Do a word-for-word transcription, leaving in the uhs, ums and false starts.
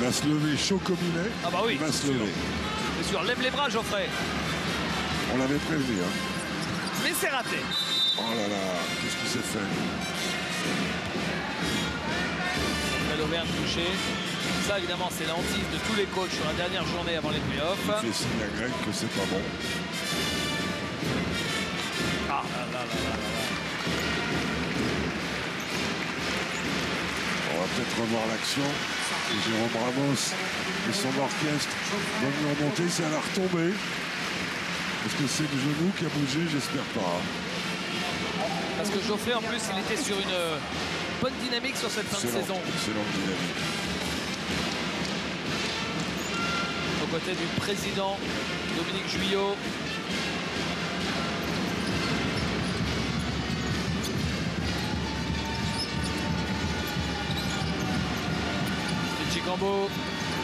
va se lever chaud comme il est. Ah bah oui, il va se sûr. lever. C'est sûr, lève les bras, Geoffrey. On l'avait prévenu. Hein. Mais c'est raté. Oh là là, qu'est-ce qu'il s'est fait? Geoffrey Lauvergne touché. Ça, évidemment, c'est l'hantise de tous les coachs sur la dernière journée avant les playoffs. Il fait signe à Greg que c'est pas bon. Ah là là là là là. On va peut-être revoir l'action. Et Jérôme Ramos et son orchestre vont lui remonter si elle a retombé. Est-ce que c'est le genou qui a bougé? J'espère pas. Parce que Geoffrey, en plus, il était sur une bonne dynamique sur cette fin de Excellente, saison. excellente dynamique. Aux côtés du président Dominique Juillot. Chicambo